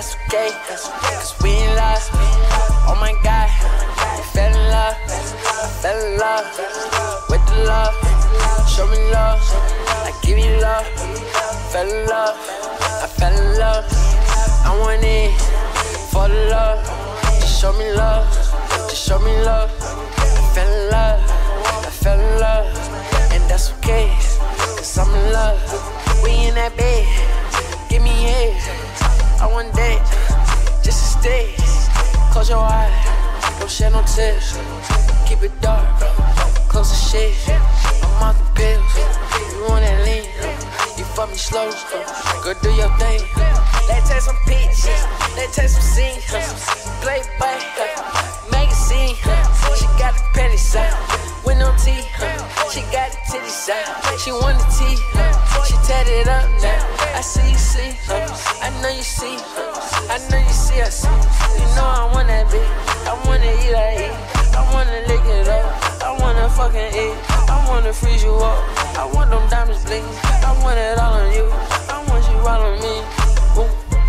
that's okay, cause we in love. Oh my God, we fell in love. I fell in love with the love. Show me love, I give you love. Fell in love, I fell in love. I want it for the love. Just show me love, just show me love. I fell in love, I fell in love. And that's okay, cause I'm in love. We in that bed, give me head. I want that, just to stay. Close your eyes, don't shed no tears. Keep it dark, close the shade. I'm out the pills, you want that lean. You fuck me slow, go do your thing. Let's take some pictures, let's take some scenes. Playboy, magazine. She got the panties out, with no tea. She got the titties out, she want the tea. She tatted up now, I see you see. I know you see, I know you see us. You know I want that bitch, I wanna eat, I eat. I wanna lick it up, I wanna fucking eat. I wanna freeze you up, I want them diamonds bling. I want it all on you, I want you all on me. Ooh.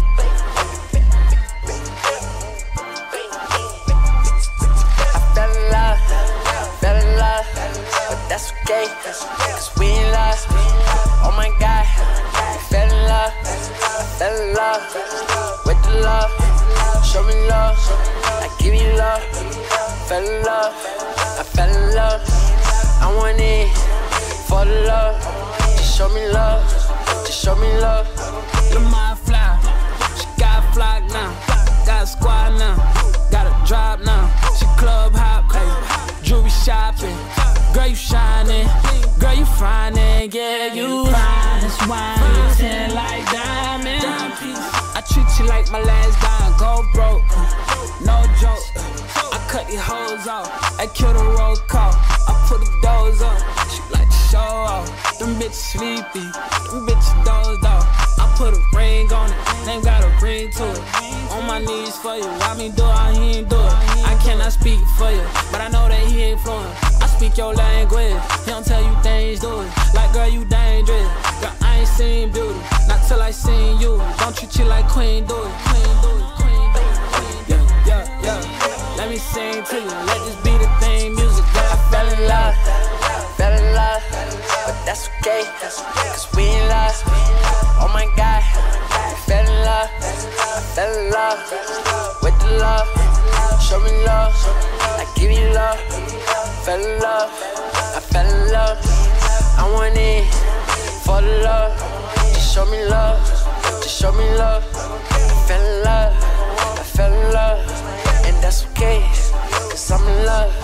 Fell in love, but that's okay, cause we in love. Oh my God, we fell in love. I fell in love with the love. Show me love, I give you love. Fell in love, I fell in love. I want it for the love. Just show me love, just show me love. Lamar fly, she got a flock now, got a squad now, got a drop now. She club hop, hey, jewelry shopping. Girl, you shining, girl, you finding, yeah, you fine as wine, 10 like diamond. I treat you like my last dime, go broke, no joke. I cut these hoes off, I kill the roll call, I put the doors on. She like to show off, them bitches sleepy, them bitches dozed off. I put a ring on it, name got a ring to it. On my knees for you, why me do it, he ain't do it. I cannot speak for you, but I know that he ain't fluent. I speak your language, he don't tell you things, do it. Like girl, you dangerous, girl, I ain't seen beauty, not till I seen you. Don't treat you like queen, do it, queen, do it, queen, do it, queen, do it. Yeah, yeah, yeah. Let me sing to you, let this be the theme music. I fell in love, but that's okay, cause we in love. Oh my God, we fell in love. I fell in love with the love. Show me love, I give you love. Fell in love, I fell in love. I want it for the love. Just show me love, just show me love. I fell in love, I fell in love. And that's okay, cause I'm in love.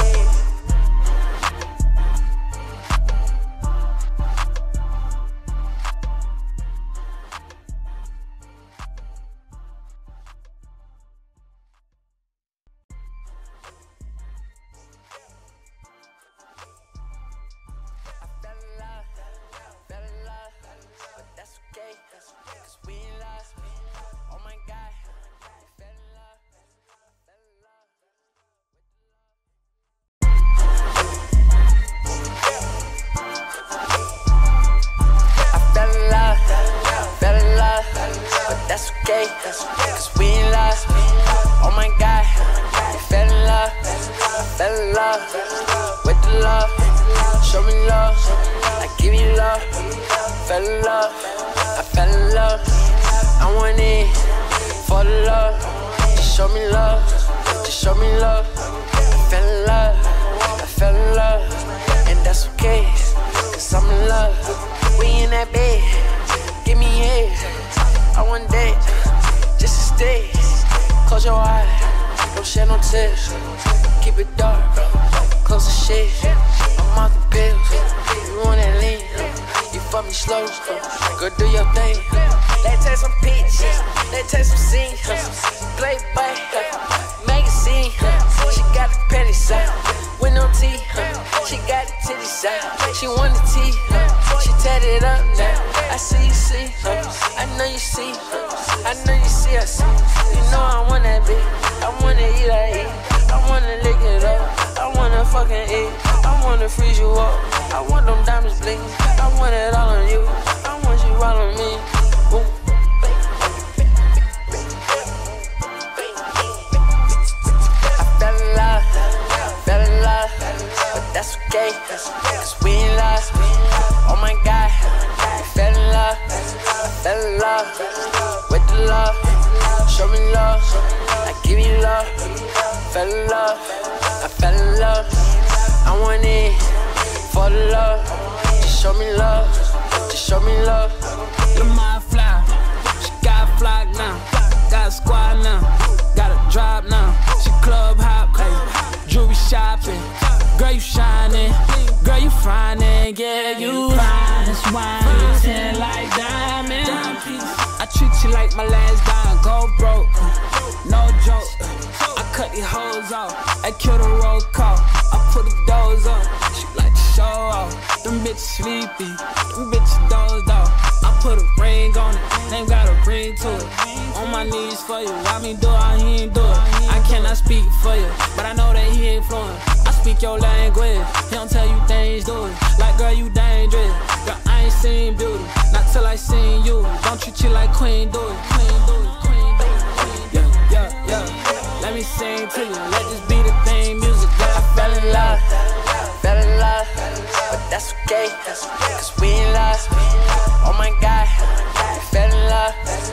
That's okay, cause we in love. Oh my God, we fell in love. I fell in love with the love. Show me love, I give you love. Fell in love, I fell in love. I want it for the love. Just show me love, just show me love. I fell in love, I fell in love. And that's okay, cause I'm in love. We in that bed, give me head. I want that, just to stay. Close your eyes, don't shed no tears. Keep it dark, close the shade. I'm out the pills, you want that lean. You fuck me slow, go do your thing. Let's take some pictures, let's take some scenes. Playboy, magazine. She got the panties out, with no tea. She got the titties out, she want the tea. She tatted up now, I see you see. I know you see, I know you see us. You know I want that bitch, I wanna eat, I eat. I wanna lick it up, I wanna fucking eat. I wanna freeze you up, I want them diamonds bling. I want it all on you, I want you all on me. Ooh. that's okay, cause we in love. Oh my God, I fell in love, I fell in love with the love. Show me love, I give you love. Fell in love, I fell in love. I want it for the love. Just show me love, just show me love. Look my fly, she got a flock now, got a squad now, got a drop now. She club hop, ayy, jewelry shopping. Girl, you shining, girl, you finding, yeah, you fine. That's why you 10 like diamond. I treat you like my last dime, go broke, no joke. I cut these hoes off, I kill the roll call. I put the doors on, she like to show off. Them bitches sleepy, them bitches dozed off. I put a ring on it, name got a ring to it. On my knees for you, why me do it, he ain't do it. I cannot speak for you, but I know that he ain't fluent. I speak your language, he don't tell you things, do it. Like girl, you dangerous, girl, I ain't seen beauty, not till I seen you. Don't treat you like queen, do it, queen, do it, queen, do it, queen, do it. Yeah, yeah, yeah. Let me sing to you, let this be the theme music, girl. I fell in love, but that's okay, cause we in love. Oh my God, I fell in love,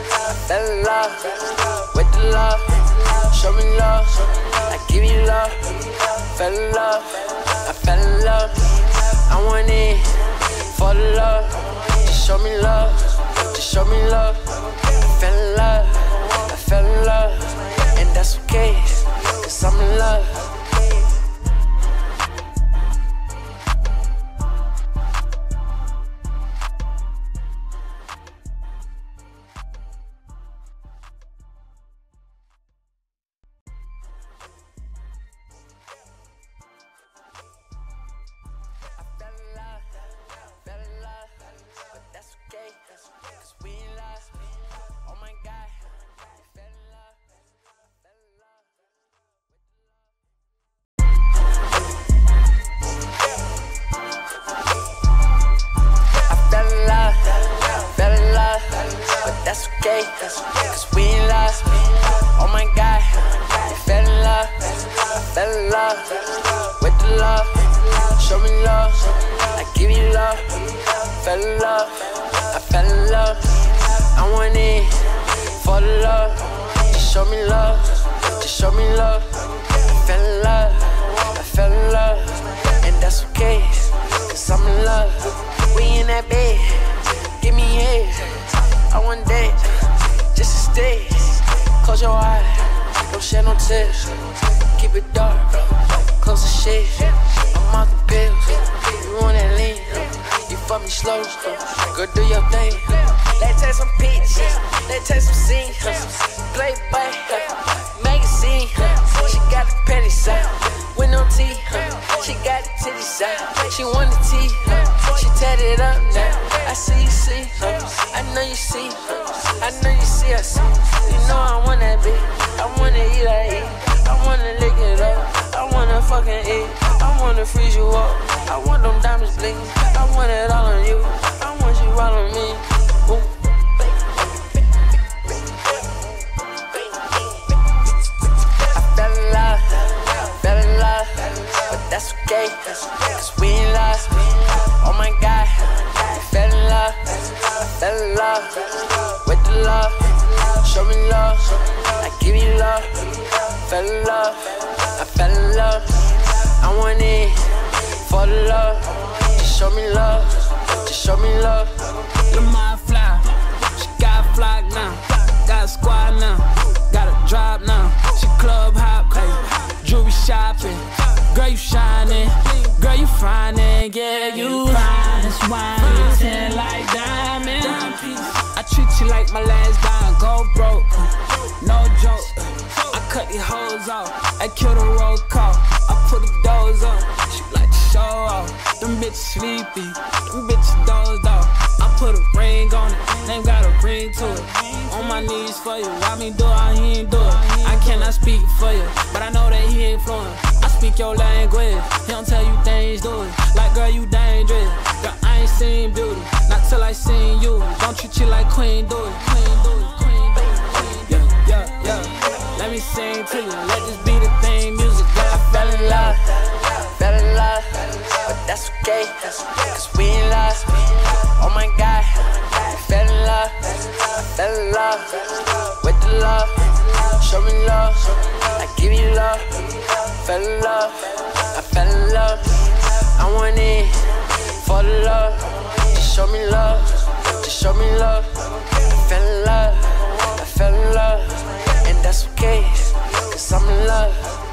with the love. Show me love, I give you love. Fell in love, I fell in love. I want it for the love. Just show me love, just show me love. I fell in love, and that's okay, cause I'm in love. That's okay, cause we in love. Oh my God, I fell in love, with the love. Show me love, I give you love. Fell in love, I fell in love. I want it for the love. Just show me love, just show me love. I fell in love, and that's okay, cause I'm in love. We in that bed, give me head. I want that, just to stay. Close your eyes, don't shed no tears. Keep it dark, close the shade. I'm off the pills, you want that lean. You fuck me slow, go do your thing. Let's take some pictures, let's take some scenes. Playboy, magazine. She got the panties out, with no teeth. She got the titties out, she want the teeth. She tatted up now, I see you see. I know you see, I know you see us. You know I want that bitch, I wanna eat, I eat. I wanna lick it up, I wanna fucking eat. I wanna freeze you up, I want them diamonds bling. I want it all on you, I want you all on me. Ooh. I fell in love, but that's okay, cause we in love. Oh my God, I fell in love, with the love. Show me love, I give you love. Fell in love, I fell in love. I want it for the love. Just show me love, just show me love. Look my fly, she got a flock now, got a squad now, got a drop now. She club hop, ayy, jewelry shopping. Girl, you shining, girl, you finding, yeah, you fine. That's why you 10 like diamond. I treat you like my last dime, go broke, no joke. I cut these hoes off, I kill the roll call. I put the doors on, she like to show off. Them bitches sleepy, them bitches dozed off. I put a ring on it, name got a ring to it. On my knees for you, why me do it, he ain't do it. I cannot speak for you, but I know that he ain't fluent. I speak your language, he don't tell you things, do it. Like girl, you dangerous, girl, I ain't seen beauty, not till I seen you. Don't treat you like queen, do it, queen, do it, queen, do it, queen, do it. Yeah, yeah, yeah. Let me sing to you, let this be the theme music, girl. I fell in love, okay, cause we in love. Oh my God, I fell in love. I fell in love with the love. Show me love, I give you love. Fell in love, I fell in love. I want it for the love. Just show me love, just show me love. I fell in love, I fell in love. And that's okay, cause I'm in love.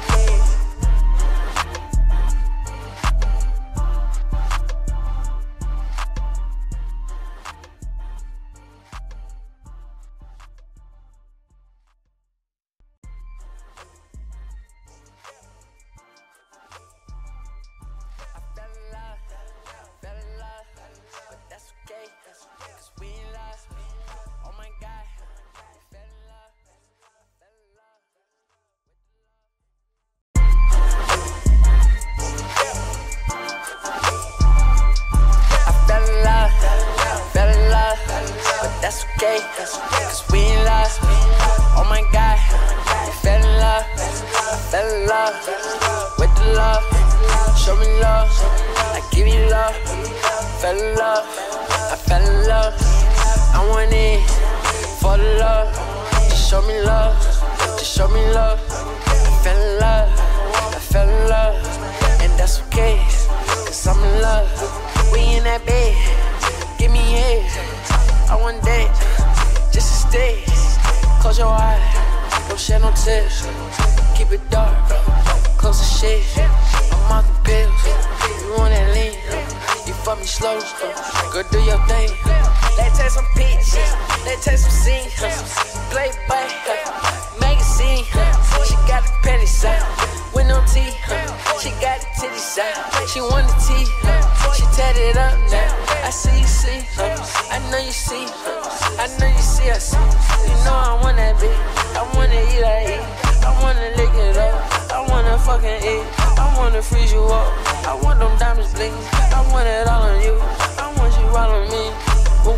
That's okay, cause we in love. Oh my God, I fell in love. I fell in love with the love. Show me love, I give you love. Fell in love, I fell in love. I want it for the love. Just show me love, just show me love. I fell in love, I fell in love. And that's okay, cause I'm in love. We in that bed, give me head. I want that, just to stay. Close your eyes, don't shed no tears. Keep it dark, close the shade. I'm off the pills, you want that lean. You fuck me slow, go do your thing. Let's take some pictures, let's take some scenes. Playboy, magazine. She got the panties out, with no teeth. She got the titties out, she want the tea. She tatted up now, I see you see. I know you see, I know you see us. You know I want that bitch, I wanna eat, I eat. I wanna lick it up, I wanna fucking eat. I wanna freeze you up, I want them diamonds bling. I want it all on you, I want you all on me. Boom.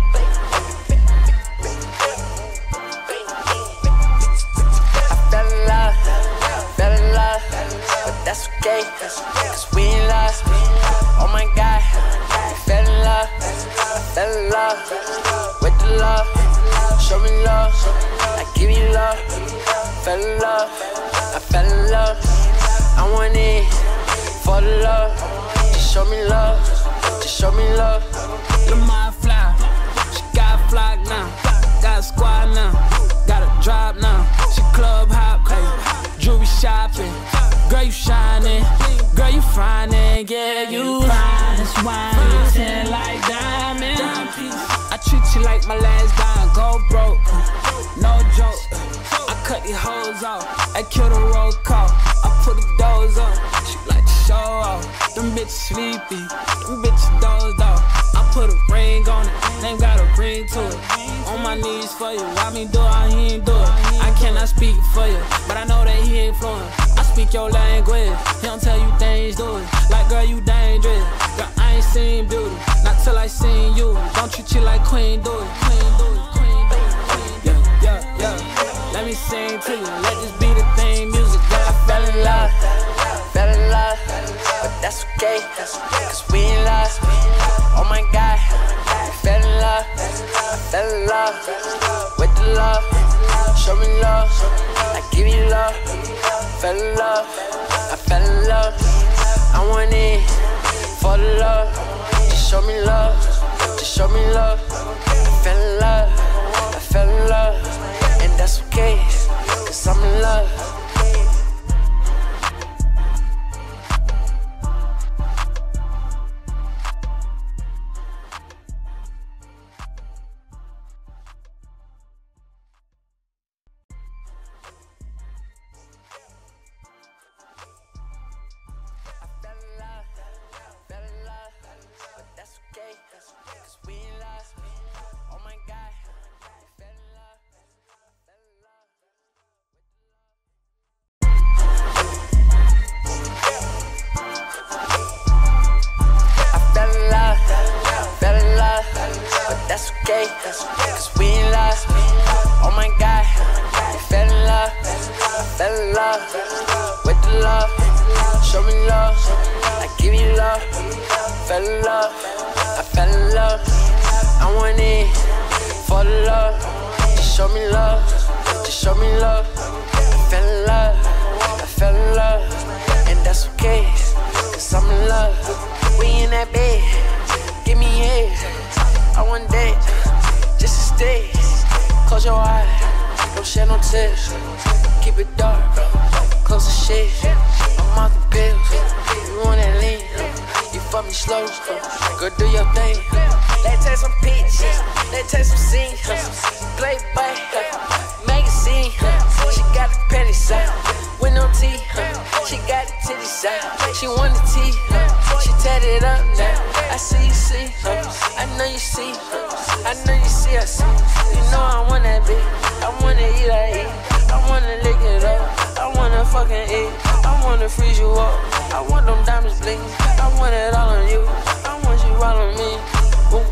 Fell in love, but that's okay, cause we in love. Oh my God, I fell in love. I fell in love with the love. Show me love, I give you love. Fell in love, I fell in love. I want it for the love. Just show me love, just show me love. Look my fly, she got a flock now, got a squad now, got a drop now. She club hop, hey, jewelry shopping. Girl, you shining, girl, you finding, yeah, you fine as wine, you tan like diamond. I treat you like my last dime, go broke, no joke. I cut these hoes off, I kill the roll call, I put the doors on, she like to show off. Them bitches sleepy, them bitches dozed off. I put a ring on it, name got a ring to it. On my knees for you, why me do it, he ain't do it. I cannot speak for you, but I know that he ain't fluent. I speak your language, he don't tell you things, do it. Like girl, you dangerous, girl, I ain't seen beauty, not till I seen you. Don't treat you like queen, do it, queen, do it, queen, do it, queen, do it. Yeah, yeah, yeah. Let me sing to you, let this be the theme music, girl. I fell in love, but that's okay, cause we in love. Oh my God, I fell in love. I fell in love with the love. Show me love, I give you love. Fell in love, I fell in love. I want it for the love. Just show me love, just show me love. I fell in love, I fell in love. And that's okay, cause I'm in love. That's okay, cause we in love. Oh my God, I fell in love. I fell in love with the love. Show me love, I give you love. fell in love, I fell in love. I went in for the love. Just show me love, just show me love. I fell in love, I fell in love. And that's okay, cause I'm in love. We in that bed, give me head. I want that, just to stay. Close your eyes, don't shed no tears. Keep it dark, close the shade. I'm off the pills, you want that lean. You fuck me slow, go do your thing. Let's take some pictures, let's take some scenes. Playboy, magazine. She got the petty side, with no teeth. She got the titty side, she want the tea. She tatted up now, I see you see. I know you see, I know you see, I see. You know I want that bitch, I wanna eat, I eat. I wanna lick it up, I wanna fucking eat. I wanna freeze you up, I want them diamonds bling. I want it all on you, I want you all on me. Ooh.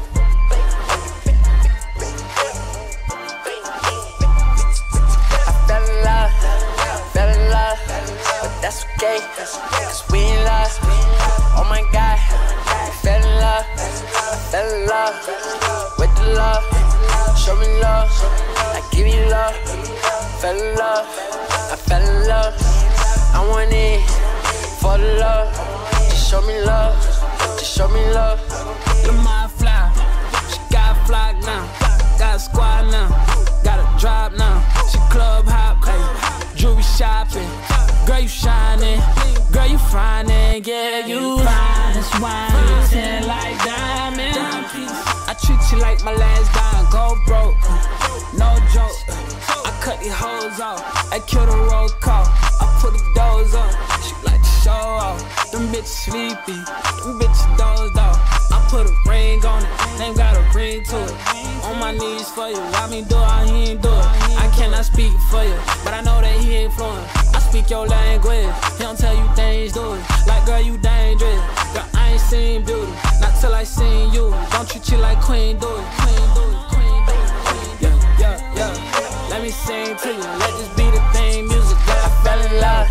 I fell in love, but that's okay, cause we in love. Oh my God, I fell in love, I fell in love with the love. Show me love, I give you love. Fell in love, I fell in love. I went in for the love. Just show me love, just show me love. You're my fly, she got a flock now. Got a squad now, got a drop now. She club hop, ay, jewelry shopping. Girl, you shining, girl, you finding. Yeah, you fine as wine, you tan like diamond. I treat you like my last dime, go broke, no joke. I cut these hoes off, I kill the roll call. I put the doors on, she like to show off. Them bitches sleepy, them bitches dozed off. I put a ring on it, name got a ring to it. On my knees for you, why me do it, he ain't do it. I cannot speak for you, but I know that he ain't fluent. I speak your language, he don't tell you things, do it. Like girl, you dangerous, girl, I ain't seen beauty, not till I seen you. Don't treat you like queen, do it, queen, do it, queen, do it, queen, do it. Yeah, yeah, yeah. Let me sing to you, let this be the theme music. Girl, I fell in love,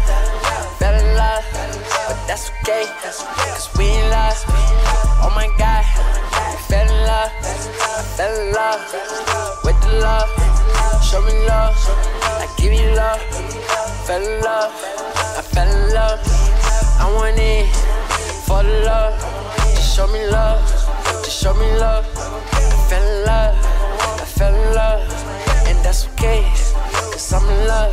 but that's okay, cause we in love. Oh my God, I fell in love, I fell in love with the love. Show me love, I give you love. Fell in love, I fell in love. I went in for the love. Just show me love, just show me love. I fell in love, I fell in love. And that's okay, cause I'm in love.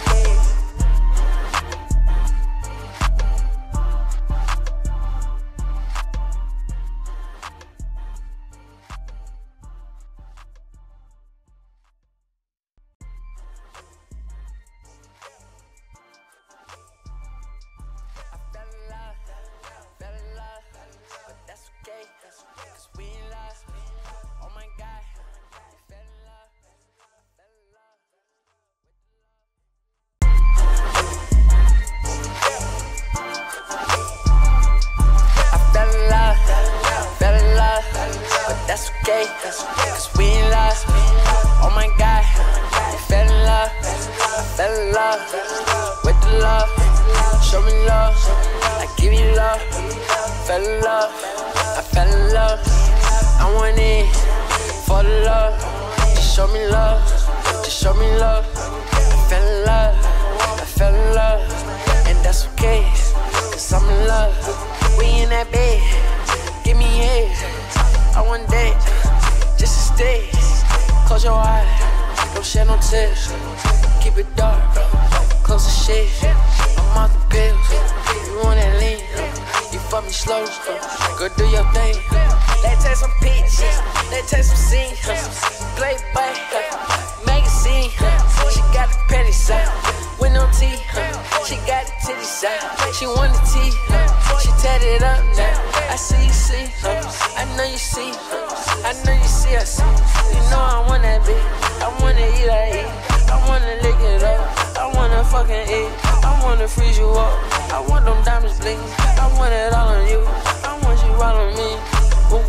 That's okay, cause we in love. Oh my God, I fell in love, I fell in love with the love. Show me love, I give you love. Fell in love, I fell in love. I went in for the love. Just show me love, just show me love. I fell in love, I fell in love. And that's okay, cause I'm in love. We in that bed, give me head. I want that, just to stay. Close your eyes, don't shed no tears. Keep it dark, close the shade. I'm off the pills, you want that lean. You fuck me slow, go do your thing. Let's take some pictures, let's take some scenes. Playboy, magazine. She got the petty side, with no teeth. She got the titty side, she want the tea. She tatted up now, I see you see. I know you see, I know you see, I see. You know I want that bitch, I wanna eat, I eat. I wanna lick it up, I wanna fucking eat. I wanna freeze you up, I want them diamonds bling. I want it all on you, I want you all on me. Ooh.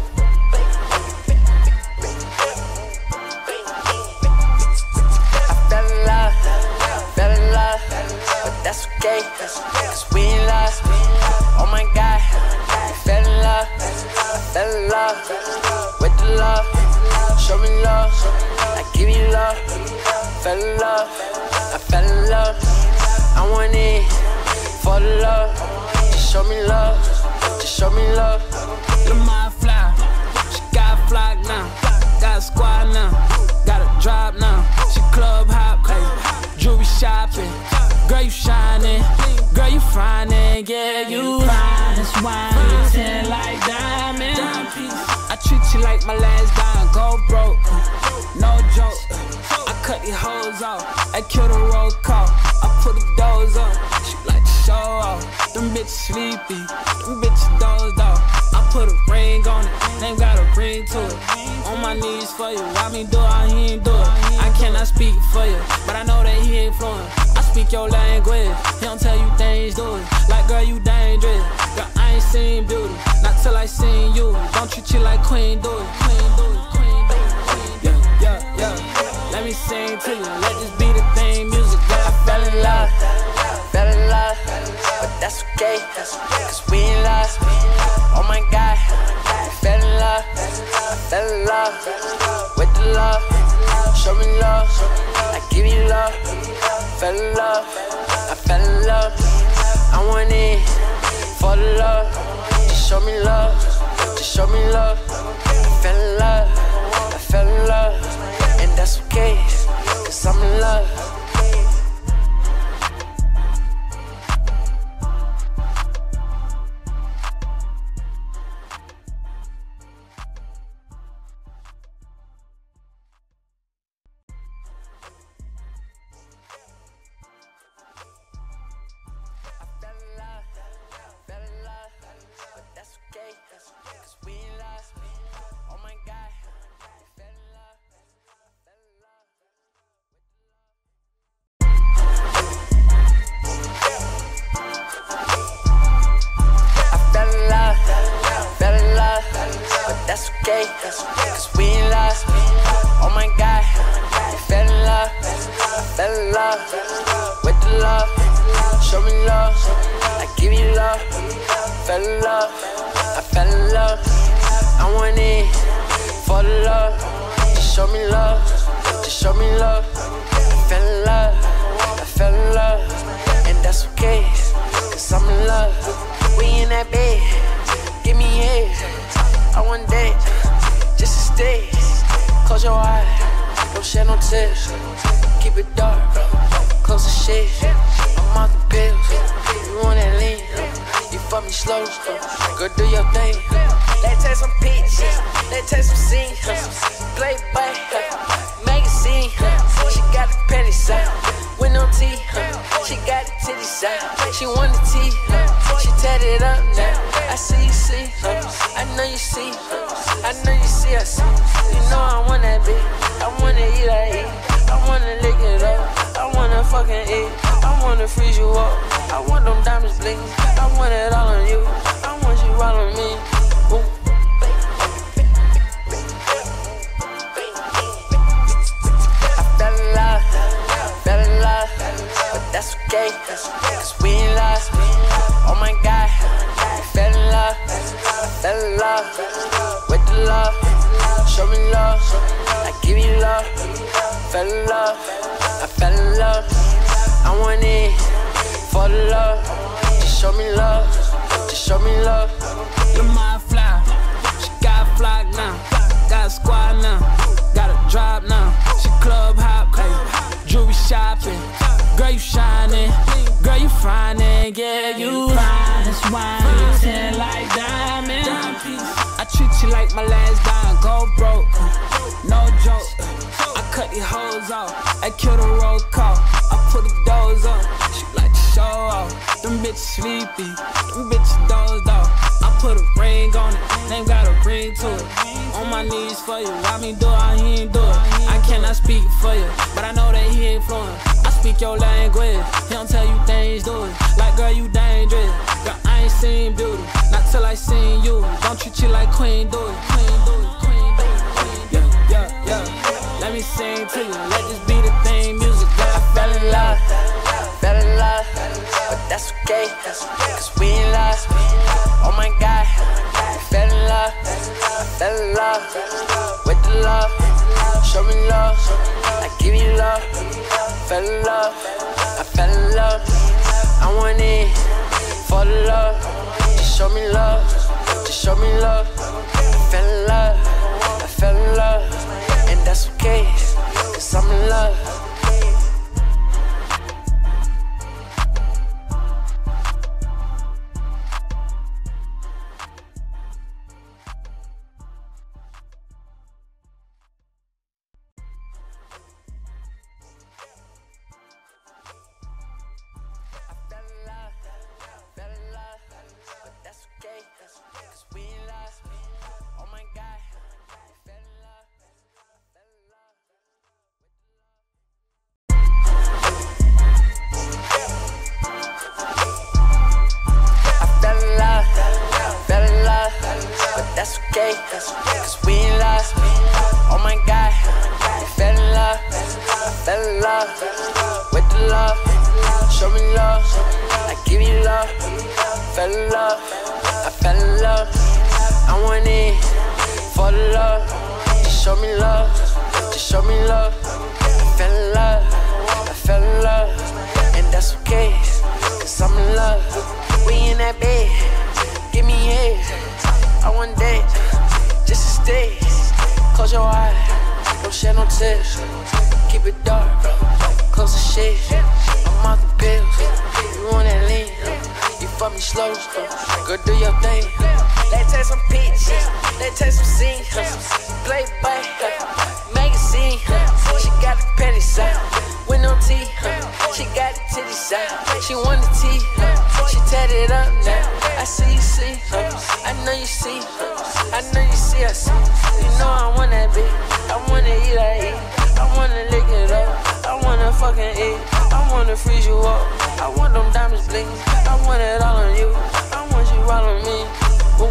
I fell in love, but that's okay, cause we in love. Oh my God, I fell in love. love with the love. Show me love, I give you love. Fell in love, I fell in love. I want it for the love. Just show me love, just show me love. Lamar fly, she got a flock now. Got a squad now, got a drop now. She club hop, ayy, jewelry shopping. Girl, you shining, girl, you finding, yeah, you fine as wine, you tin like diamond. I treat you like my last dime, go broke, no joke. I cut these hoes off, I kill the roll call, I put the doors on. She like to show off, them bitches sleepy, them bitches dozed off. I put a ring on it, name got a ring to it. On my knees for you, why me do it, he ain't do it. I cannot speak for you, but I know that he ain't fluent. I speak your language, he don't tell you things, do it. Like girl, you dangerous, girl, I ain't seen beauty, not till I seen you. Don't treat you like queen, do it, queen, do it, queen, do it, queen, do it. Yeah, yeah, yeah. Let me sing to you, let this be the thing, music, girl. I fell in love, but that's okay, cause we in love. Oh my God, I fell in love with the love. Show me love, I give you love. Fell in love, I fell in love. I want it for the love. Just show me love, just show me love. I fell in love, and that's okay, cause I'm in love. Cause we in love, oh my God, we fell in love with the love. Show me love, I give you love. Fell in love, I fell in love. I want it for the love. Just show me love, just show me love. I fell in love, and that's okay, cause I'm in love. We in that bed, give me head. I want that, just to stay. Close your eyes, don't shed no tears. Keep it dark, close the shade. I'm off the pills, you want that lean. You fuck me slow, go do your thing. Let's take some pictures, let's take some scenes. Playboy, magazine. She got the panties out, with no tea. She got the titties out, she want the tea. She tatted up now, I see you see. I know you see, I know you see us. You know I want that bitch, I wanna eat, I eat. I wanna lick it up, I wanna fucking eat. I wanna freeze you up, I want them diamonds bling. I want it all on you, I want you all on me. Ooh. I fell in love, but that's okay, cause we in love. Oh my God, I fell in love with the love. Show me love, I give you love. Fell in love, I fell in love. I want it for the love. Just show me love, just show me love. Lamar fly, she got a flock now, got a squad now, got a drop now. She club hop, ayy, jewelry shopping. Girl, you shining, girl, you finding, yeah, you fine as wine, you tin like diamond. I treat you like my last dime, go broke, no joke. I cut these hoes off, I kill the roll call, I put the doors on. She like to show off, them bitches sleepy, them bitches dozed off. I put a ring on it, name got a ring to it. On my knees for you, why me do it, he ain't do it. I cannot speak for you, but I know that he ain't fluent. I speak your language, he don't tell you things, do it. Like girl, you dangerous, girl, I ain't seen beauty, not till I seen you. Don't treat you like queen, do it, queen, do it, queen, do it, queen, do it. Yeah, yeah, yeah. Let me sing to you, let this be the thing, music, girl. I fell in love, but that's okay, cause we in love. Oh my God, I fell in love love, with the love. Show me love, I give you love. Fell in love, I fell in love. I went in for the love. Just show me love, just show me love. I fell in love, I fell in love. And that's okay, cause I'm in love. Cause we in love, oh my God, we fell in love, fell in love, with the love, show me love, I give you love, fell in love, I fell in love, I went in for the love, just show me love, just show me love, I fell in love, I fell in love, and that's okay, cause I'm in love, we in that bed, give me head, I want that. Just to stay, close your eyes, don't shed no tears. Keep it dark, close the shade. I'm off the pills, you want that lean. You fuck me slow, go do your thing. Let's take some pictures, let's take some scenes. Playboy, magazine. She got the panties out, with no tea. She got the titties out, she want the tea. She tatted up now, I see you see. I know you see, I know you see us. You know I want that bitch, I wanna eat, I eat. I wanna lick it up, I wanna fucking eat. I wanna freeze you up, I want them diamonds bling. I want it all on you, I want you all on me. Ooh.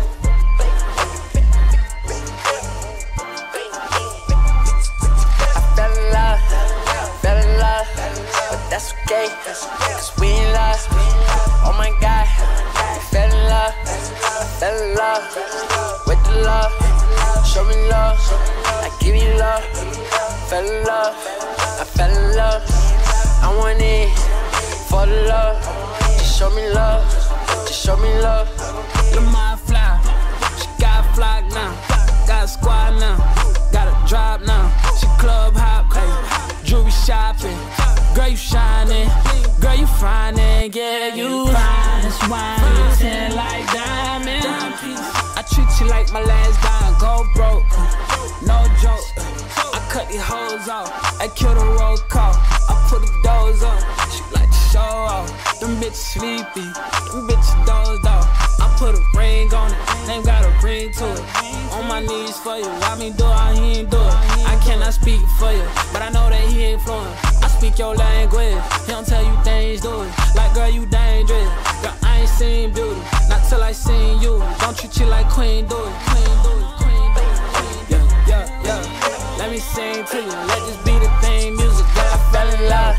I fell in love, but that's okay, cause we in love. Oh my God, we fell in love, fell in love, with the love, show me love, I give you love, fell in love, I fell in love, I went in for the love, just show me love, just show me love. Look my fly, she got a flock now, got a squad now, got a drop now, she club hop, hey, jewelry shopping, girl you shining, girl you finding, yeah you fine, that's why you 10 like diamond. I treat you like my last dime, go broke, no joke. I cut these hoes off, I kill the roll call, I put the doors on, she like to show off. Them bitches sleepy, them bitches dozed off. I put a ring on it, name got a ring to it. On my knees for you, why me do it, he ain't do it. I cannot speak for you, but I know that he ain't fluent. I speak your language, he don't tell you things, do it. Like girl, you dangerous, girl, I ain't seen beauty, not till I seen you. Don't treat you like queen, do it, queen, do it, queen, do it, queen, do it. Yeah, yeah, yeah. Let me sing to you, let this be the theme music, girl. I fell in love,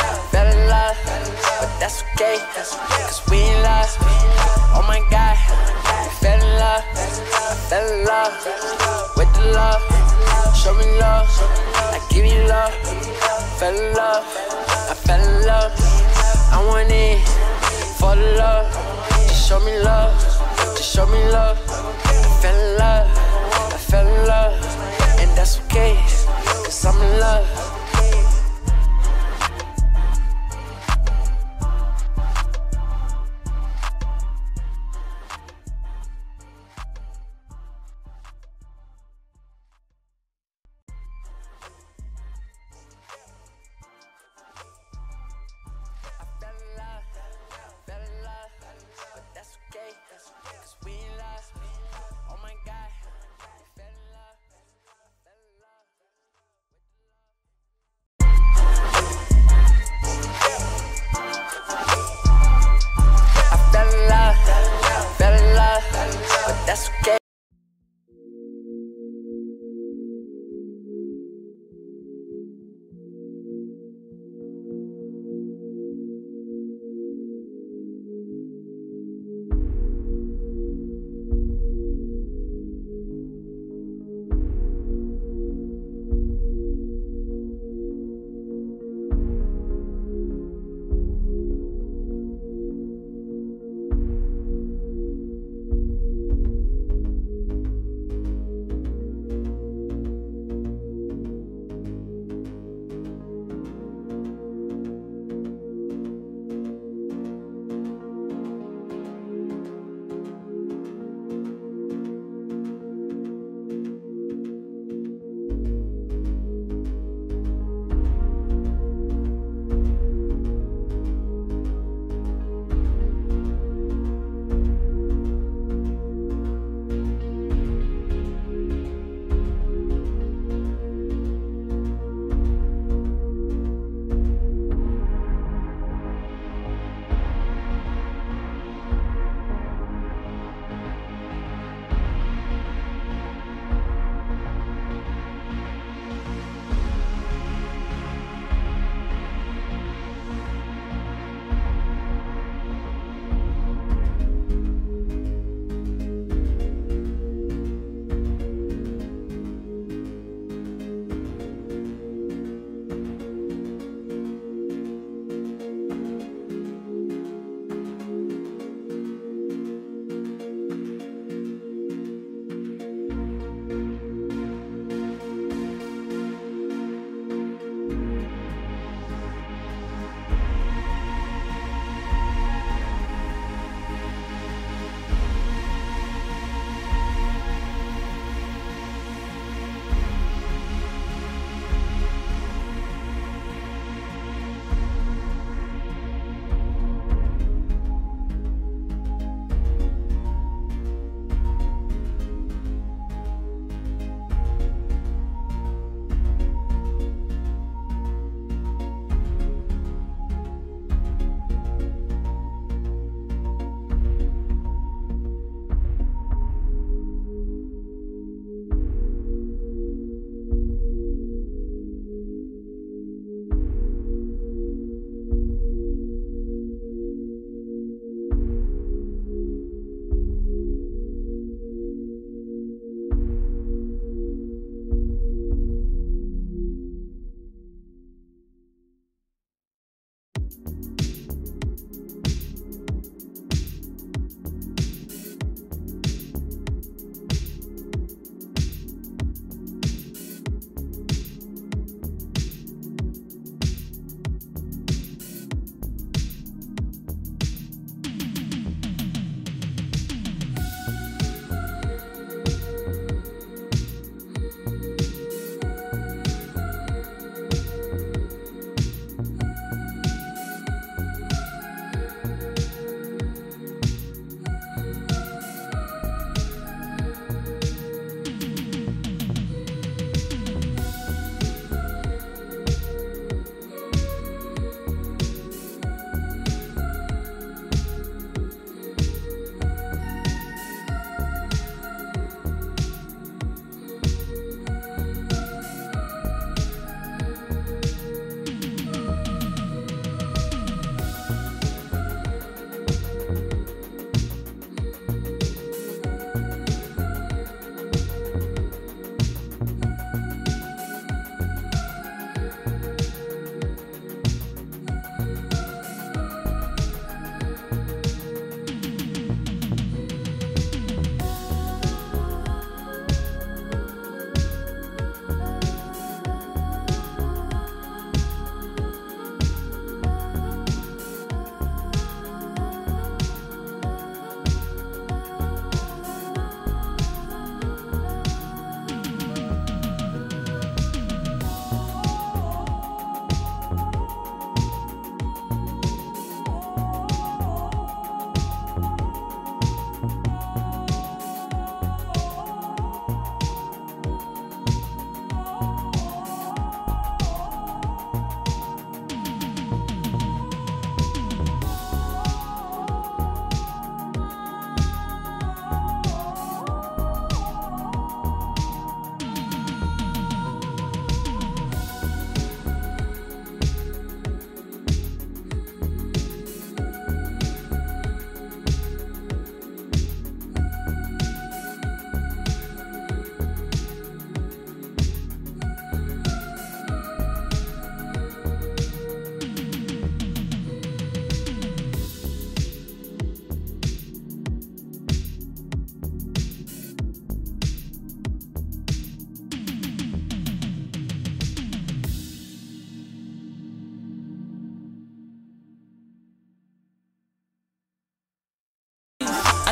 but that's okay, cause we in love. Oh my God, we fell in love, with the love, show me love, I give you love, fell in love, I fell in love, I went in for the love, just show me love, just show me love, I fell in love, I fell in love, and that's okay, cause I'm in love.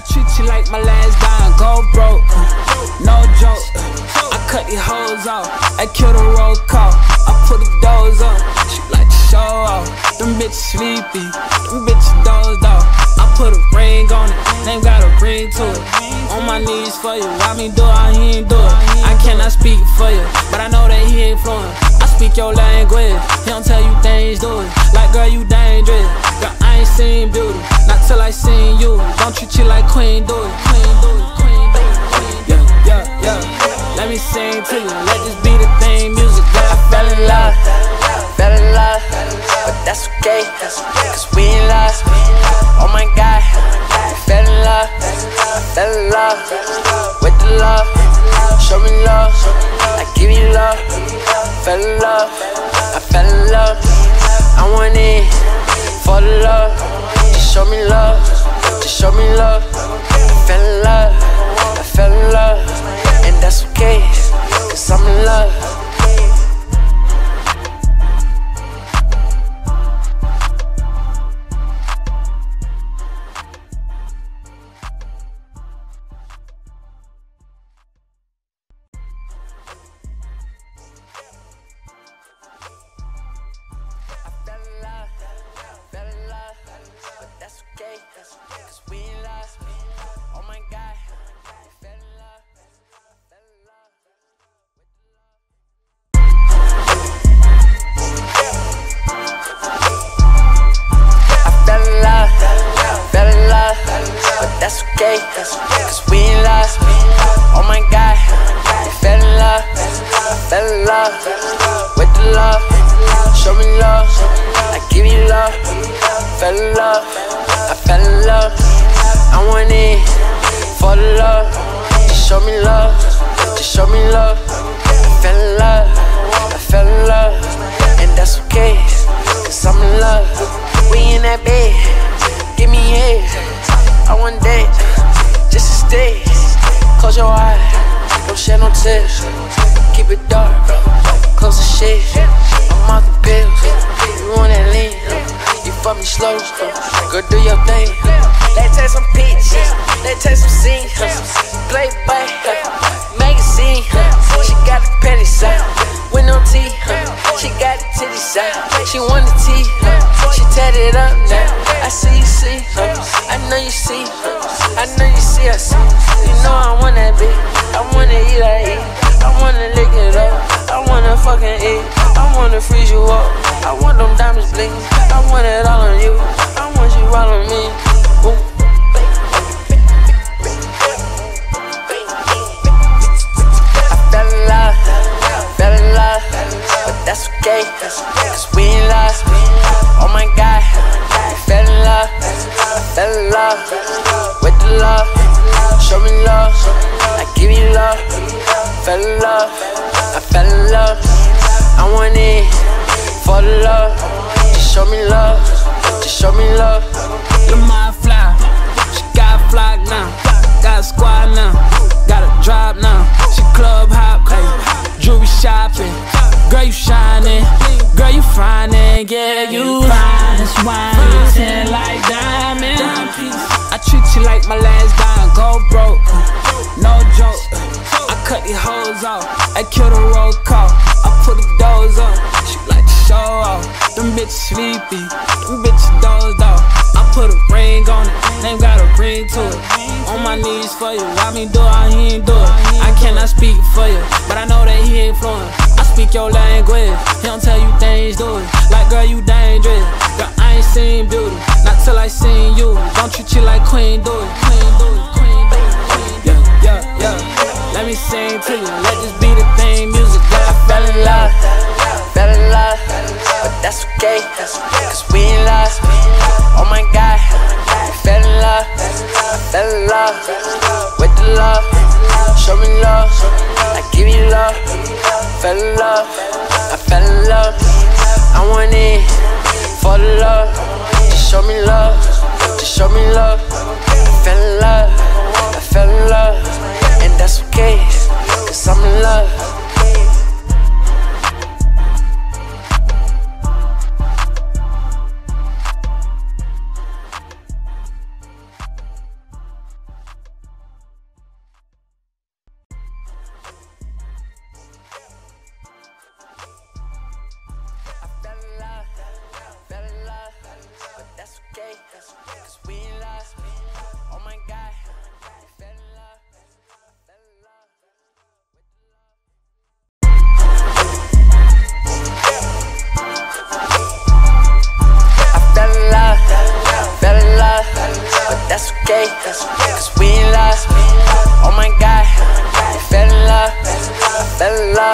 treat you like my last dime, go broke, no joke. I cut these hoes off, I kill the roll call, I put the doors on, she like to show off. Them bitches sleepy, them bitches dozed off. I put a ring on it, name got a ring to it. On my knees for you, why me do it, he ain't do it. I cannot speak for you, but I know that he ain't fluent. I speak your language, he don't tell you things, do it. Like girl, you dangerous, girl, I ain't seen beauty, not till I seen you. Don't treat you like queen, do it, queen, do it, queen, do it, queen, do it. Yeah, yeah, yeah. Let me sing to you, let this be the theme music, girl. I fell in love, but that's okay, cause we in love. Oh my God, I fell in love, with the love. Show me love, I give you love. Fell in love, I fell in love. I want it for the love. Just show me love, just show me love. I fell in love, and that's okay, cause I'm in love. That's okay, cause we in love. Oh my God, I fell in love, with the love. Show me love, I give you love. Fell in love, I fell in love. I want it for the love. Just show me love, just show me love. I fell in love, and that's okay, cause I'm in love. We in that bed, give me head. I want that, just to stay. Close your eyes, don't shed no tears. Keep it dark, close the shade. I'm off the pills, you want that lean. You fuck me slow, go do your thing. Let's take some pictures, let's take some scenes. Playboy, magazine. She got the petty side, with no tea. She got the titty side, she want the tea. She tatted up now, I see you see. I know you see, I know you see, I see. You know I want that bitch, I wanna eat, I eat. I wanna lick it up, I wanna fucking eat. I wanna freeze you up, I want them diamonds bling. I want it all on you, I want you all on me. Ooh. I fell in love, but that's okay, cause we in love. Oh my God, I fell in love, with the love. Show me love, I give you love. Fell in love, I fell in love. I want it for the love. Just show me love, just show me love. Look my fly, she got a flock now, got a squad now, got a drop now. She club hop, ayy, jewelry shopping. Girl, you shining, girl, you finding, yeah, you fine as wine, you tan like diamond. I treat you like my last dime, go broke, no joke. I cut these hoes off, I kill the roll call, I put the doors on, she like to show off. Them bitches sleepy, them bitches dozed off. I put a ring on it, name got a ring to it. On my knees for you, why me do it, he ain't do it. I cannot speak for you, but I know that he ain't fluent. I speak your language, he don't tell you things, do it. Like girl, you dangerous, girl, I ain't seen beauty, not till I seen you. Don't treat you like queen, do it, queen, do it, queen, do it, queen, do it. Yeah, yeah, yeah. Let me sing to you, let this be the theme music, girl. I fell in love, but that's okay, cause we in love. Oh my God, I fell in love, with the love. Show me love, I give you love. Fell in love, I fell in love. I want it for the love. Just show me love, just show me love. I fell in love, and that's okay, cause I'm in love.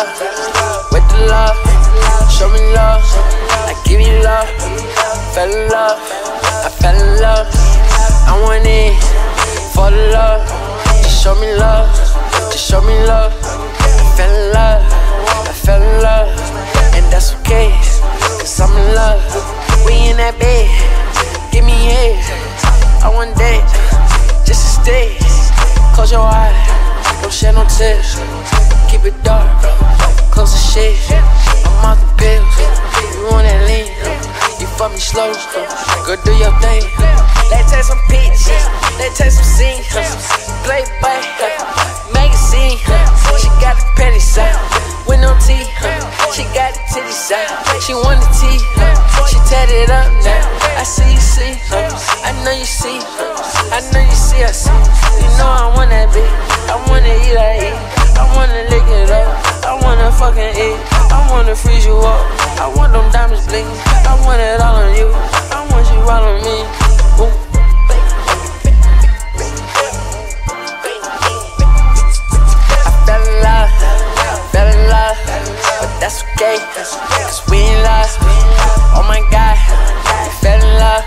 love, with the love. Show me love, I give you love. Fell in love, I fell in love. I went in for the love. Just show me love, just show me love. I fell in love, I fell in love. And that's okay, cause I'm in love. We in that bed, give me head. I want that, just to stay. Close your eyes, don't shed no tears. Keep it dark, close the shade. I'm off the pills, you want that lean. You fuck me slow, go do your thing. Let's take some pictures, let's take some scenes. Playboy, magazine. She got the penny side, with no tea. She got the titty side, she want the tea. She tatted up now, I see you see. I know you see, I know you see, I see. You know I want that bitch, I wanna eat, I eat. I wanna lick it up, I wanna fucking eat. I wanna freeze you up, I want them diamonds bling. I want it all on you, I want you all on me. Ooh. Fell in love, but that's okay, cause we in love. Oh my God, I fell in love,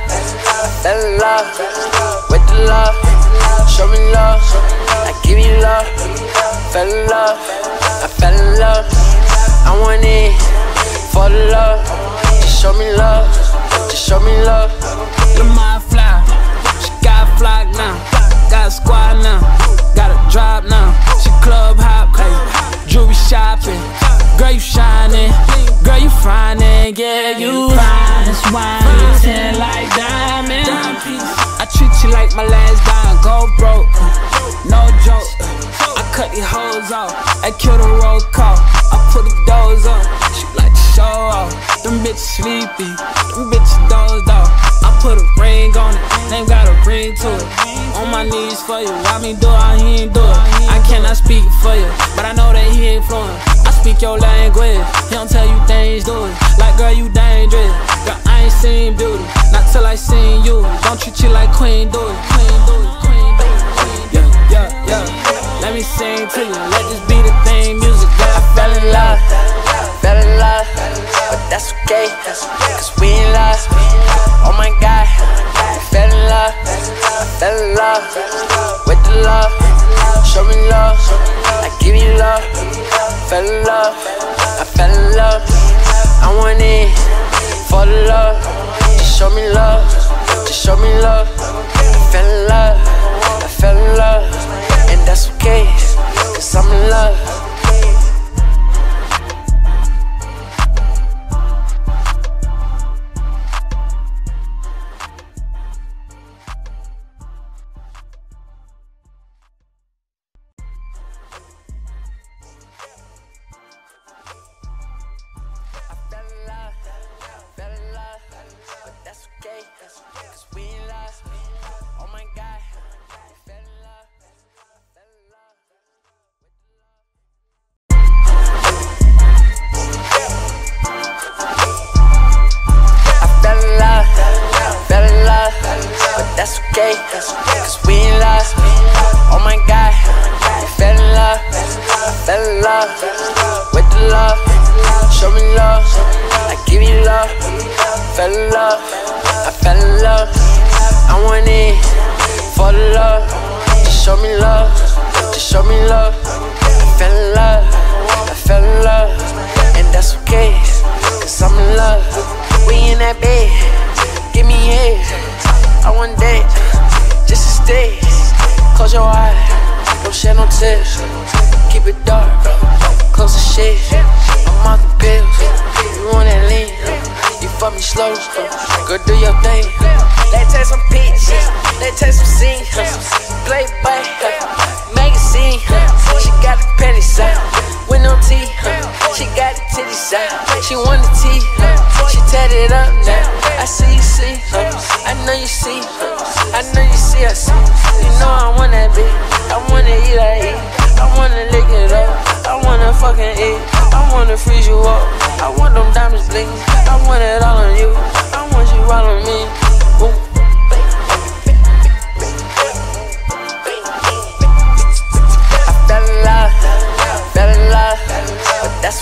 with the love. Show me love, I give you love. Fell in love, I fell in love. I went in for the love. Just show me love, just show me love. Look my fly, she got a flock now, got a squad now, got a drop now. She club hop, jewelry shopping. Girl, you shining, girl, you finding, yeah, you fine. That's why you tan like diamond. I treat you like my last dime, go broke, no joke. I cut these hoes off, I kill the roll call. I put the doors on, she like to show off. Them bitches sleepy, them bitches dozed off. I put a ring on it, name got a ring to it. On my knees for you, why me do it, he ain't do it. I cannot speak for you, but I know that he ain't fluent. I speak your language, he don't tell you things, do it. Like girl, you dangerous, girl, I ain't seen beauty, not till I seen you. Don't treat you like queen, do it, queen, do it, queen, do it, queen, do it. Yeah, yeah, yeah. Let me sing to you, let this be the theme music. Girl, I Fell in love, but that's okay, cause we in love. Oh my God, I fell in love, with the love. Show me love, I give you love. Fell in love, I fell in love. I went in for the love. Just show me love, just show me love. I fell in love, I fell in love. And that's okay, cause I'm in love. That's okay, cause we in love. Oh my God, I fell in love, with the love. Show me love, I give you love. Fell in love, I fell in love. I went in for the love. Just show me love, just show me love. I fell in love, I fell in love. And that's okay, cause I'm in love. We in that bed, give me head. I want that, just to stay. Close your eyes, don't shed no tears. Keep it dark, close the shade. I'm off the pills, you want that lean. You fuck me slow, go do your thing. Let's take some pictures, let's take some scenes. Playboy, magazine. She got the penny side, with no tea. She got the titty side, she want the tea. She tatted up now, I see you see. I know you see, I know you see, I see. You know I want that bitch, I wanna eat, I eat. I wanna lick it up, I wanna fucking eat. I wanna freeze you up, I want them diamonds bling. I want it all on you, I want you all on me. Ooh. I fell in love, but that's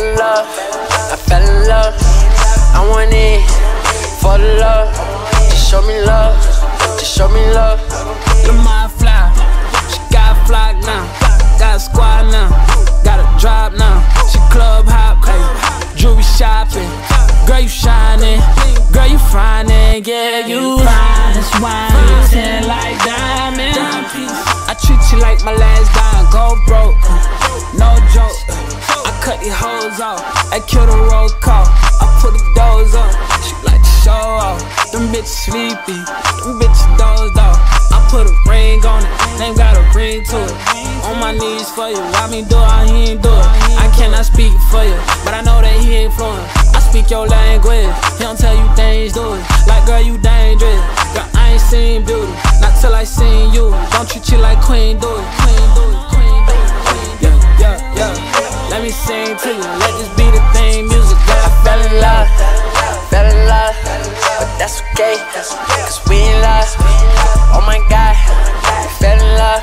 in love, I fell in love. I went in for the love. Just show me love, just show me love. Lil' Ma fly, she got a flock now, got a squad now, got a drop now. She club hop, hey, jewelry shopping. Girl, you shining, girl, you finding, yeah, you fine as wine, you tin like diamond. I treat you like my last dime, go broke, no joke. I cut these hoes off, I kill the roll call, I put the doors on. She like to show off, them bitches sleepy, them bitches dozed off. I put a ring on it, name got a ring to it. On my knees for you, why me do it, he ain't do it. I cannot speak for you, but I know that he ain't fluent. I speak your language, he don't tell you things, do it. Like girl, you dangerous, girl, I ain't seen beauty, not till I seen you. Don't treat you like queen, do it, queen, do it, queen, do it, queen, do it. Yeah, yeah, yeah. Let me sing to you, let this be the theme music. Girl, I fell in love, but that's okay, cause we in love. Oh my God, I fell in love,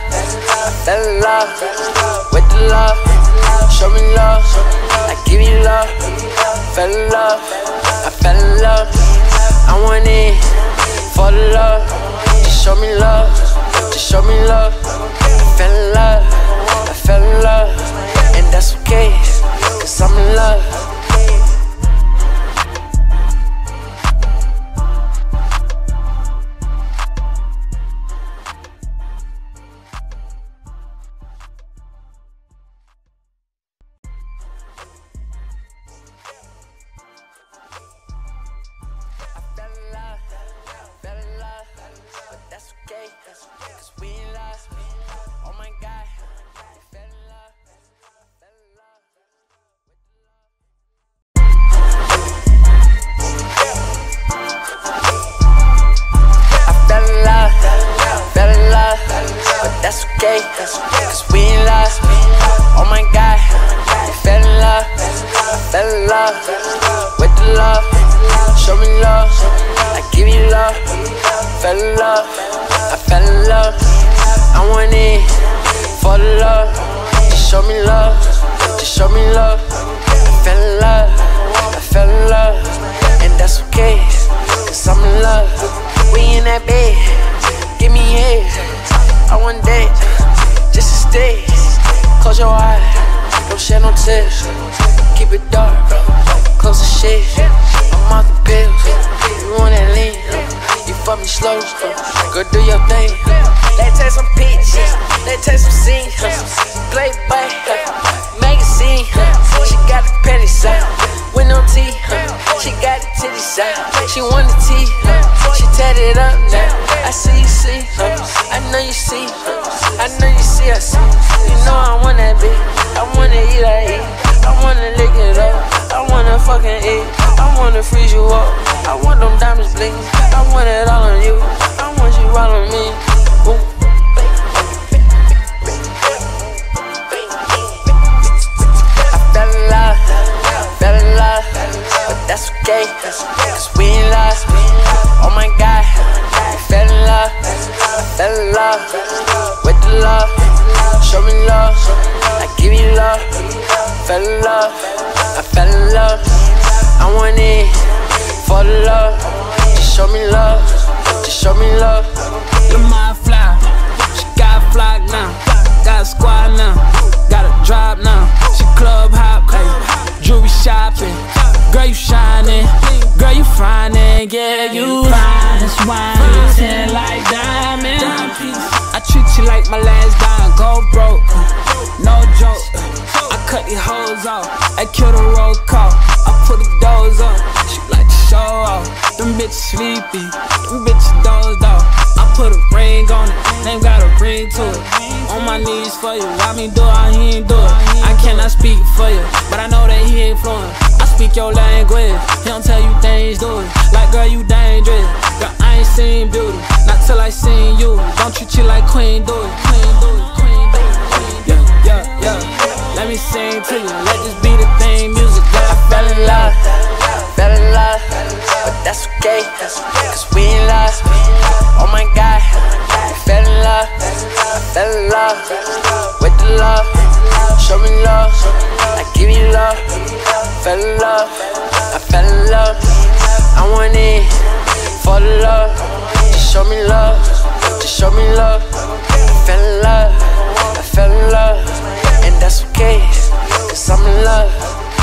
with the love. Show me love, I give you love. Fell in love, I fell in love. I went in for the love. Just show me love, just show me love. I fell in love, and that's okay, cause I'm in love. Cause we in love. Oh my God, I fell in love. I fell in love, but that's okay, cause we in love. Oh my God, I fell in love, with the love. Show me love, I give you love. Fell in love, I fell in love. I went in for the love. Just show me love, just show me love. I fell in love, and that's okay, cause I'm in love. We in that bed, give me head. I want that, just to stay. Close your eyes, don't shed no tears. Keep it dark, close the shade. I'm off the pills, you want that lean. You fuck me slow, go do your thing. Let's take some pictures, let's take some scenes. Playboy, magazine. She got the panties out, with no tea. She got the titties out, she want the tea. She tatted up now, I see you see. I know you see, I know you see us. You know I want that bitch, I wanna eat, I eat. I wanna lick it up, I wanna fucking eat. I wanna freeze you up, I want them diamonds bling. I want it all on you, I want you all on me. Ooh. I fell in love, but that's okay, cause we in love. Oh my God, I fell in love, with the love. Show me love, I give you love. Fell in love, I fell in love. I went in for the love. Just show me love, just show me love. Lil' Ma fly, she got a flock now, got a squad now, got a drop now. She club hop, hey, jewelry shopping. Girl, you shining, girl, you finding, yeah, you fine as wine, you tin like diamond. I treat you like my last dime, go broke, no joke. I cut these hoes off, I kill the roll call, I put the doors on. She like to show off, them bitches sleepy, them bitches dozed off. I put a ring on it, name got a ring to it. On my knees for you, why me do it, he ain't do it. I cannot speak for you, but I know that he ain't fluent. I speak your language, he don't tell you things, do it. Like girl, you dangerous, girl, I ain't seen beauty, not till I seen you. Don't treat you like queen, do it, queen, do it, queen, do it, queen, do it. Yeah, yeah, yeah. Let me sing to you, let this be the theme music. I fell in love, but that's okay, cause we in love. Oh my God, I fell in love, with the love. show me love, I give you love. Fell in love, I fell in love. I went in for the love. Just show me love, just show me love. I fell in love, I fell in love. And that's okay, cause I'm in love.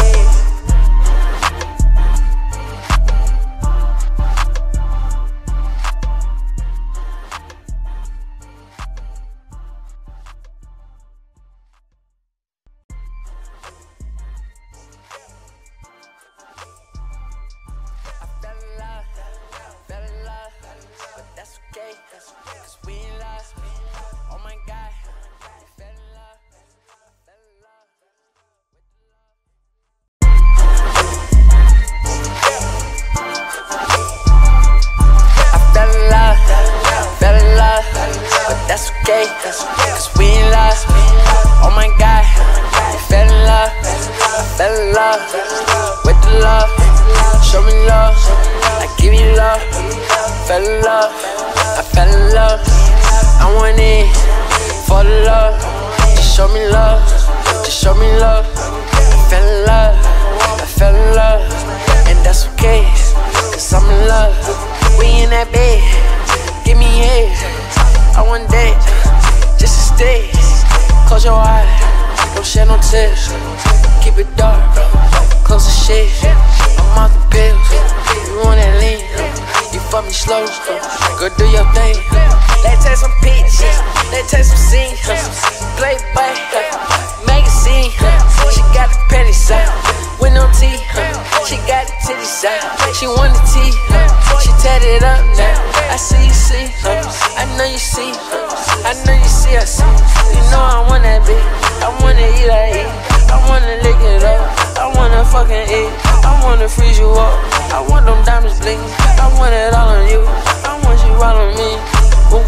Cause we in love, oh my God, we fell in love, I fell in love, with the love, show me love, I give you love, fell in love, I fell in love, I went in for the love, just show me love, just show me love, I fell in love, I fell in love, and that's okay, cause I'm in love, we in that bed, give me head, I want that. Just to stay, close your eyes, don't shed no tears. Keep it dark, close the shade. I'm off the pills, you want that lean. You fuck me slow, go do your thing. Let's take some pictures, let's take some scenes. Playboy, magazine. She got the panties out, with no tea. She got the titties out, she want the tea. She tatted up now, I see you see. I know you see, I know you see us. You know I want that bitch, I wanna eat, I eat. I wanna lick it up, I wanna fucking eat. I wanna freeze you up, I want them diamonds bling. I want it all on you, I want you all on me. Ooh.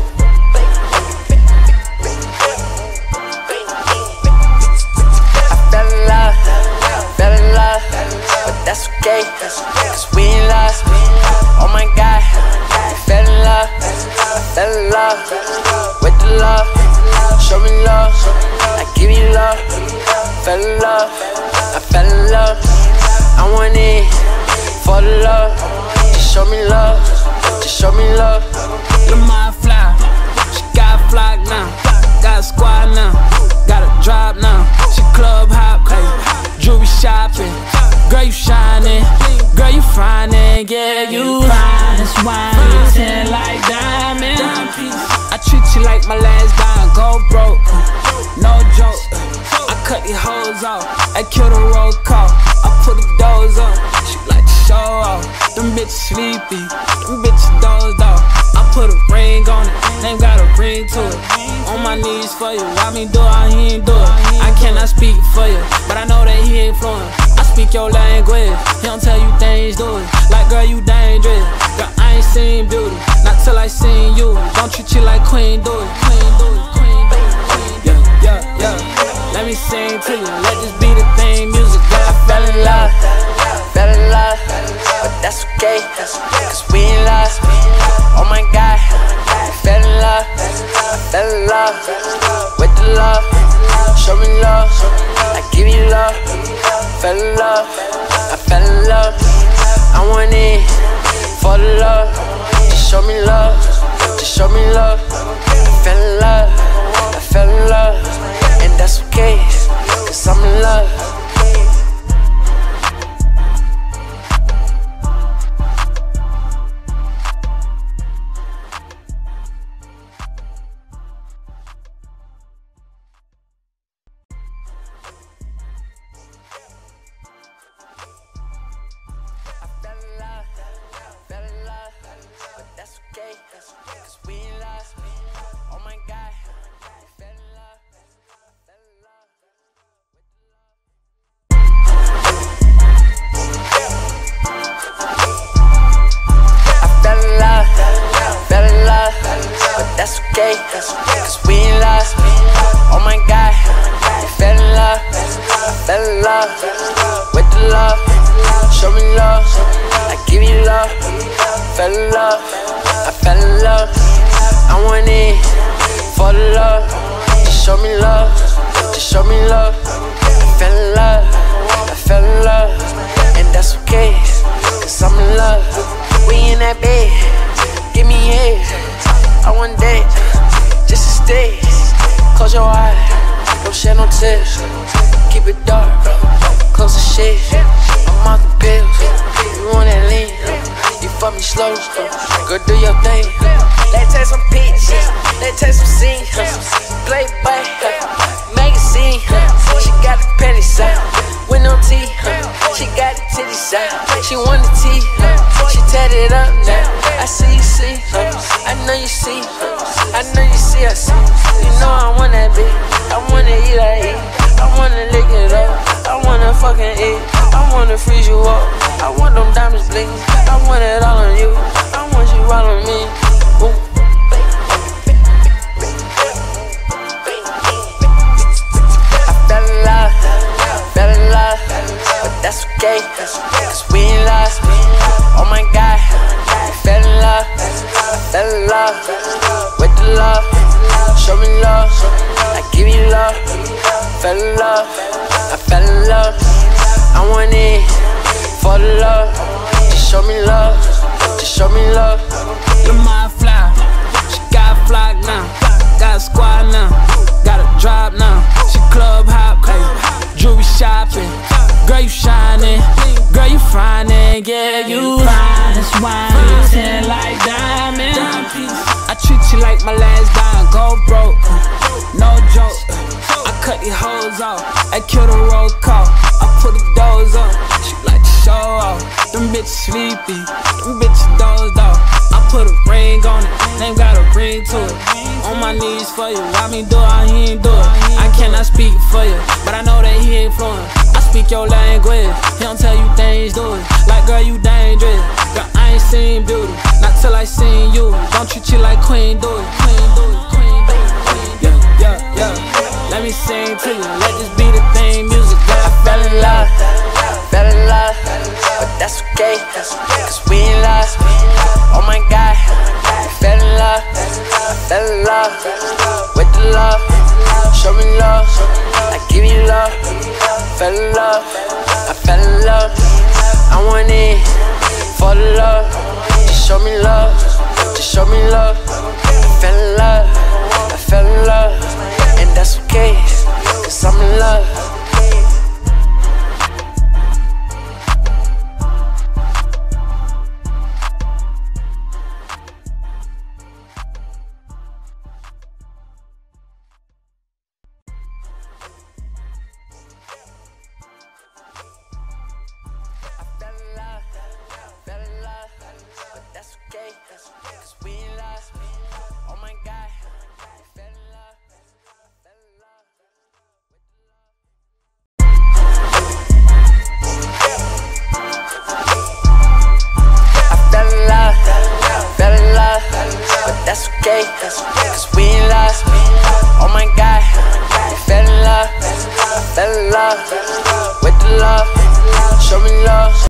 I fell in love, but that's okay, cause we in love. Oh my God, we fell in love, I fell in love, with the love, show me love, I give you love, fell in love, I fell in love, I went in for the love, just show me love, just show me love. Look my fly, she got a flock now, got a squad now, got a drop now, she club hop, jewelry shopping, girl you shining, girl you finding, yeah you fine, that's why you 10 like diamond. I treat you like my last dime, go broke, no joke. I cut these hoes off, I kill the roll call, I put the doors on, she like to show off. Them bitches sleepy, them bitches dozed off. I put a ring on it, name got a ring to it. On my knees for you, why me do it, he ain't do it. I cannot speak for you, but I know that he ain't fluent. I speak your language, he don't tell you things, do it. Like girl, you dangerous, girl, I ain't seen beauty, not till I seen you. Don't treat you like queen, do it, queen, do it, queen, do it, queen, do it. Yeah, yeah, yeah. Let me sing to you, let this be the theme music, girl. I fell in love, but that's okay, cause we in love. Oh my God, we fell in love, I fell in love, with the love, show me love, I give you love, fell in love, I fell in love, I went in for the love, just show me love, just show me love, I fell in love, I fell in love, and that's okay, cause I'm in love. That's okay, cause we in love. Oh my God, we fell in love, I fell in love, with the love, show me love, I give you love, fell in love, I fell in love, I went in for the love, just show show me love, just show me love. I fell in love, I fell in love, and that's okay, cause I'm in love. We in that bed, give me head. I want that, just to stay. Close your eyes, don't shed no tears. Keep it dark, close the shade. I'm off the pills, you want that lean. You fuck me slow, go do your thing. Let's take some pictures, let's take some scenes. Playboy, magazine. She got the penny side, with no teeth. She got the titty side, she want the tea. She tatted up now, I see you see. I know you see, I know you see, I see. You know I want that bitch, I wanna eat, I eat. I wanna lick it up, I wanna fucking eat. I wanna freeze you up, I want them diamonds bling. I want it all on you, I want you all on me. Ooh. I fell in love, but that's okay, cause we in love. Oh my God, I fell in love, with the love. Show me love, I give you love. Fell in love, I fell in love. I want it for the love. Just show me love, just show me love. You're my fly, she got a flock now, got a squad now, got a drop now. She club hop, ayy, jewelry shopping. Girl, you shining, girl, you finding, yeah, you fine as wine, you tan like diamond. I treat you like my last dime, go broke, no joke. I cut these hoes off, I kill the roll call, I put the doors on. She like to show off, them bitches sleepy, them bitches dozed off. I put a ring on it, name got a ring to it. On my knees for you, why me do it, he ain't do it. I cannot speak for you, but I know that he ain't fluent. I speak your language, he don't tell you things, do it. Like girl, you dangerous, girl, I ain't seen beauty, not till I seen you. Don't treat you like queen, do it, queen, do it, queen, do it, queen, do it. Yeah, yeah, yeah. Let me sing to you, let this be the theme music. Girl, I fell in love, but that's okay, cause we in love. Oh my God, I fell in love, with the love. Show me love, I give you love. Fell in love, I fell in love. I want it for the love. Just show me love, just show me love. I fell in love, and that's okay, cause I'm in love. Cause we in love. Oh my God, I fell in love. But that's okay, cause we in love. Oh my God, I fell in love, with the love. Show me love.